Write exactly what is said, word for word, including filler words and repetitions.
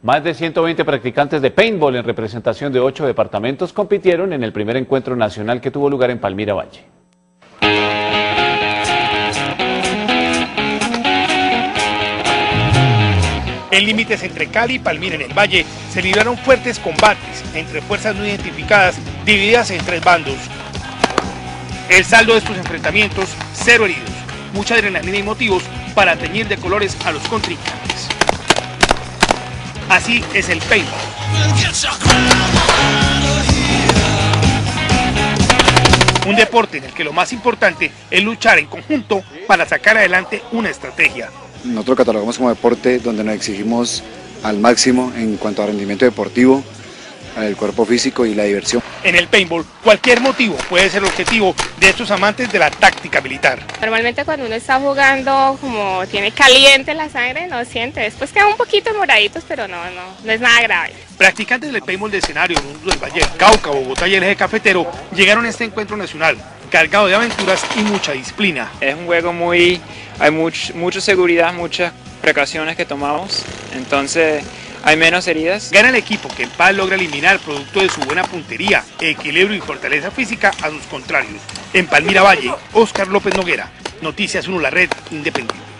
Más de ciento veinte practicantes de paintball en representación de ocho departamentos compitieron en el primer encuentro nacional que tuvo lugar en Palmira Valle. En límites entre Cali y Palmira en el Valle se libraron fuertes combates entre fuerzas no identificadas divididas en tres bandos. El saldo de estos enfrentamientos, cero heridos, mucha adrenalina y motivos para teñir de colores a los contrincantes. Así es el paintball. Un deporte en el que lo más importante es luchar en conjunto para sacar adelante una estrategia. Nosotros catalogamos como deporte donde nos exigimos al máximo en cuanto a rendimiento deportivo, el cuerpo físico y la diversión. En el paintball, cualquier motivo puede ser el objetivo de estos amantes de la táctica militar. Normalmente cuando uno está jugando, como tiene caliente la sangre, no siente. Después quedan un poquito moraditos, pero no, no, no es nada grave. Practicantes del paintball de escenario del Valle, Cauca, Bogotá y el eje cafetero llegaron a este encuentro nacional, cargado de aventuras y mucha disciplina. Es un juego muy, hay much, mucha seguridad, muchas precauciones que tomamos, entonces hay menos heridas. Gana el equipo que en paz logra eliminar producto de su buena puntería, equilibrio y fortaleza física a sus contrarios. En Palmira Valle, Óscar López Noguera, Noticias uno, la red independiente.